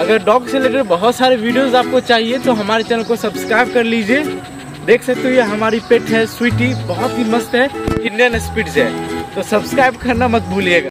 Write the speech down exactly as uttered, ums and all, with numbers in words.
अगर डॉग से रिलेटेड बहुत सारे वीडियोस आपको चाहिए तो हमारे चैनल को सब्सक्राइब कर लीजिए। देख सकते हो ये हमारी पेट है स्वीटी, बहुत ही मस्त है, इंडियन स्पिट्ज है, तो सब्सक्राइब करना मत भूलिएगा।